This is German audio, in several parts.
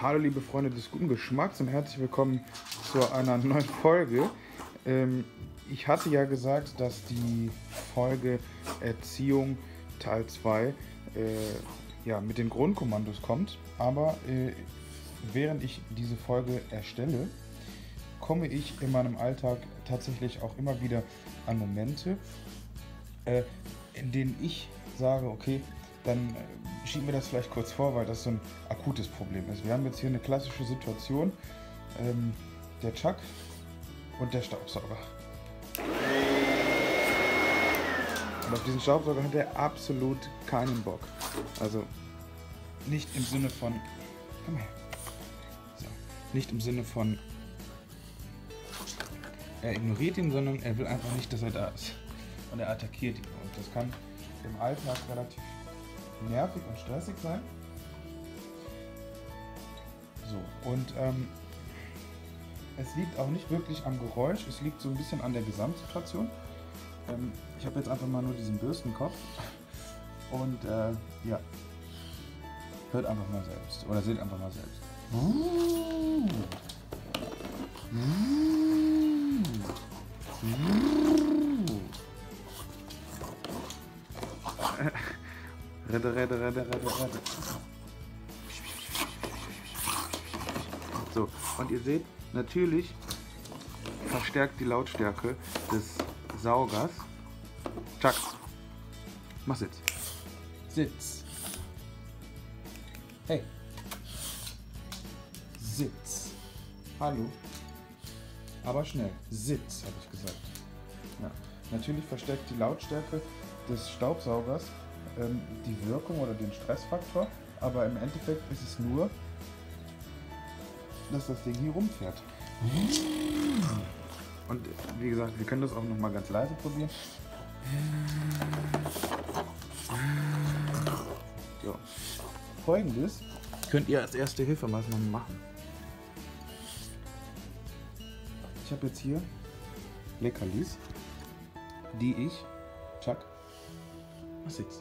Hallo liebe Freunde des guten Geschmacks und herzlich willkommen zu einer neuen Folge. Ich hatte ja gesagt, dass die Folge Erziehung Teil 2 mit den Grundkommandos kommt, aber während ich diese Folge erstelle, komme ich in meinem Alltag tatsächlich auch immer wieder an Momente, in denen ich sage, okay, dann schieben wir das vielleicht kurz vor, weil das so ein akutes Problem ist. Wir haben jetzt hier eine klassische Situation, der Chuck und der Staubsauger. Und auf diesen Staubsauger hat er absolut keinen Bock. Also nicht im Sinne von, komm her, so, nicht im Sinne von, er ignoriert ihn, sondern er will einfach nicht, dass er da ist. Und er attackiert ihn. Und das kann im Alltag relativ nervig und stressig sein. So, und es liegt auch nicht wirklich am Geräusch, es liegt so ein bisschen an der Gesamtsituation. Ich habe jetzt einfach mal nur diesen Bürstenkopf und ja, hört einfach mal selbst oder seht einfach mal selbst. Rette. So, und ihr seht, natürlich verstärkt die Lautstärke des Saugers. Chuck, mach Sitz. Sitz. Hey. Sitz. Hallo. Aber schnell. Sitz, habe ich gesagt. Ja. Natürlich verstärkt die Lautstärke des Staubsaugers die Wirkung oder den Stressfaktor, aber im Endeffekt ist es nur, dass das Ding hier rumfährt. Und wie gesagt, wir können das auch noch mal ganz leise probieren. So. Folgendes könnt ihr als erste Hilfemaßnahme machen. Ich habe jetzt hier Leckerlis, die ich, Chuck, was jetzt?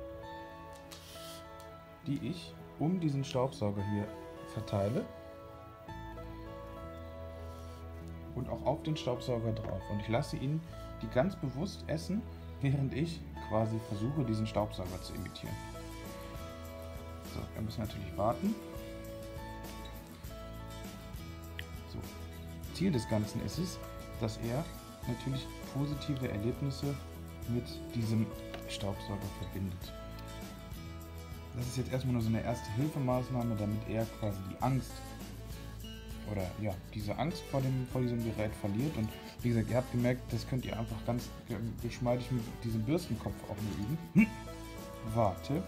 Die ich um diesen Staubsauger hier verteile und auch auf den Staubsauger drauf. Und ich lasse ihn die ganz bewusst essen, während ich quasi versuche, diesen Staubsauger zu imitieren. So, wir müssen natürlich warten. So, Ziel des Ganzen ist es, dass er natürlich positive Erlebnisse mit diesem Staubsauger verbindet. Das ist jetzt erstmal nur so eine Erste-Hilfe-Maßnahme, damit er quasi die Angst oder ja, diese Angst vor diesem Gerät verliert. Und wie gesagt, ihr habt gemerkt, das könnt ihr einfach ganz geschmeidig mit diesem Bürstenkopf auch nur üben. Warte.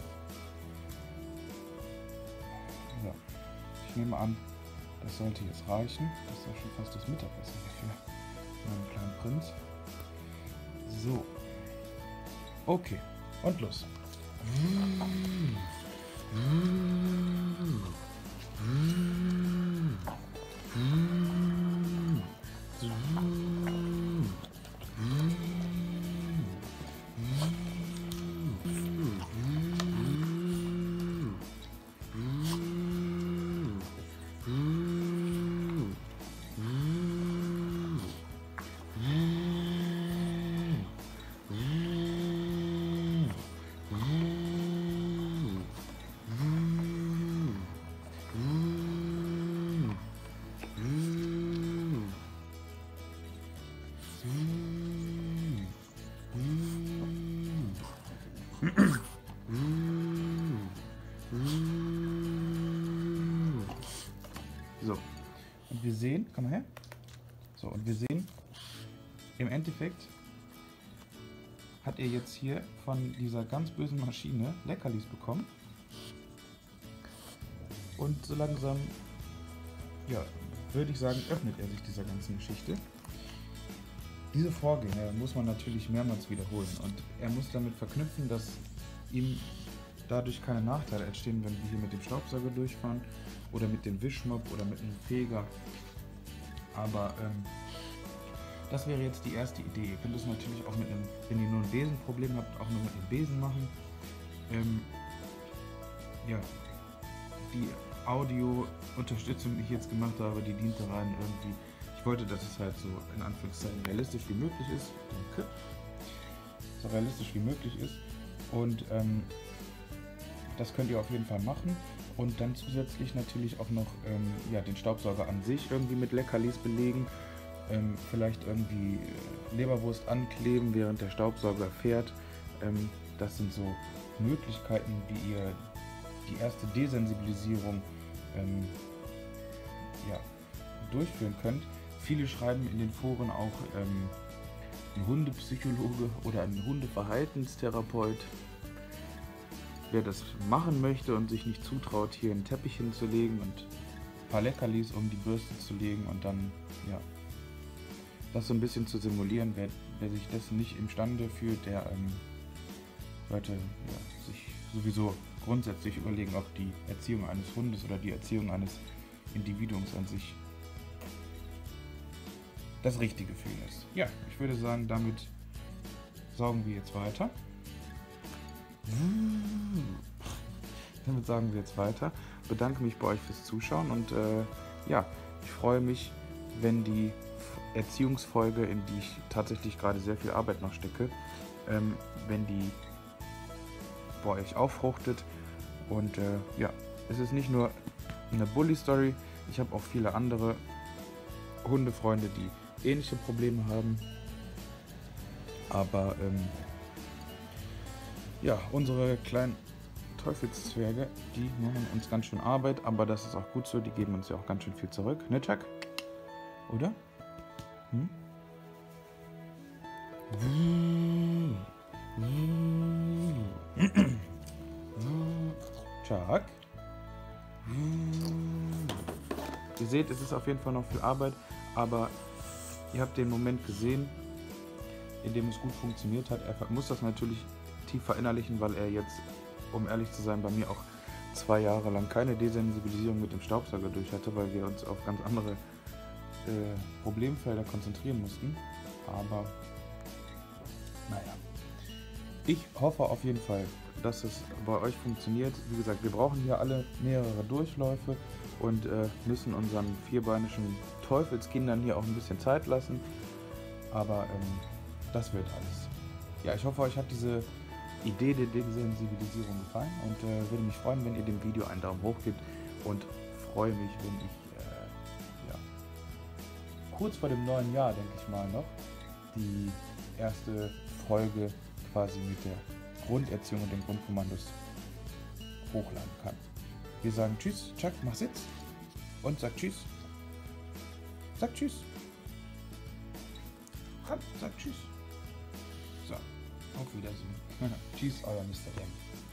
So. Ich nehme an, das sollte jetzt reichen. Das ist ja schon fast das Mittagessen für meinen kleinen Prinz. So. Okay. Und los. So, und wir sehen, komm mal her. So, und wir sehen, im Endeffekt hat er jetzt hier von dieser ganz bösen Maschine Leckerlis bekommen. Und so langsam, ja, würde ich sagen, öffnet er sich dieser ganzen Geschichte. Diese Vorgänge muss man natürlich mehrmals wiederholen und er muss damit verknüpfen, dass ihm dadurch keine Nachteile entstehen, wenn wir hier mit dem Staubsauger durchfahren oder mit dem Wischmopp oder mit einem Feger. Aber das wäre jetzt die erste Idee. Ihr könnt es natürlich auch mit einem, wenn ihr nur ein Besenproblem habt, auch nur mit einem Besen machen. Ja, die Audio-Unterstützung, die ich jetzt gemacht habe, die dient daran irgendwie. Ich wollte, dass es halt so in Anführungszeichen realistisch wie möglich ist. Danke. So realistisch wie möglich ist. Und das könnt ihr auf jeden Fall machen. Und dann zusätzlich natürlich auch noch den Staubsauger an sich irgendwie mit Leckerlis belegen. Vielleicht irgendwie Leberwurst ankleben, während der Staubsauger fährt. Das sind so Möglichkeiten, wie ihr die erste Desensibilisierung durchführen könnt. Viele schreiben in den Foren auch ein Hundepsychologe oder ein Hundeverhaltenstherapeut. Wer das machen möchte und sich nicht zutraut, hier einen Teppich hinzulegen und ein paar Leckerlis um die Bürste zu legen und dann das so ein bisschen zu simulieren, wer sich dessen nicht imstande fühlt, der sollte sich sowieso grundsätzlich überlegen, ob die Erziehung eines Hundes oder die Erziehung eines Individuums an sich das richtige für ihn ist. Ja, ich würde sagen, damit saugen wir jetzt weiter. Damit sagen wir jetzt weiter. Bedanke mich bei euch fürs Zuschauen und ich freue mich, wenn die Erziehungsfolge, in die ich tatsächlich gerade sehr viel Arbeit noch stecke, wenn die bei euch auffruchtet. Und es ist nicht nur eine Bully-Story, ich habe auch viele andere Hundefreunde, die ähnliche Probleme haben. Aber unsere kleinen Teufelszwerge, die machen uns ganz schön Arbeit, aber das ist auch gut so, die geben uns ja auch ganz schön viel zurück, ne Chuck? Oder? Chuck? Ihr seht, es ist auf jeden Fall noch viel Arbeit, aber ihr habt den Moment gesehen, in dem es gut funktioniert hat. Er muss das natürlich tief verinnerlichen, weil er jetzt, um ehrlich zu sein, bei mir auch 2 Jahre lang keine Desensibilisierung mit dem Staubsauger durch hatte, weil wir uns auf ganz andere Problemfelder konzentrieren mussten. Aber naja, ich hoffe auf jeden Fall, dass es bei euch funktioniert. Wie gesagt, wir brauchen hier alle mehrere Durchläufe und müssen unseren vierbeinigen Teufelskindern hier auch ein bisschen Zeit lassen. Aber das wird alles. Ja, ich hoffe, euch hat diese Idee der Desensibilisierung gefallen und würde mich freuen, wenn ihr dem Video einen Daumen hoch gebt und freue mich, wenn ich kurz vor dem neuen Jahr, denke ich mal noch, die erste Folge quasi mit der Grunderziehung und den Grundkommandos hochladen kann. Wir sagen Tschüss, Chuck, mach Sitz und sag Tschüss. Sag Tschüss. Komm, sag Tschüss. So, auf Wiedersehen. Tschüss, euer Mr. M.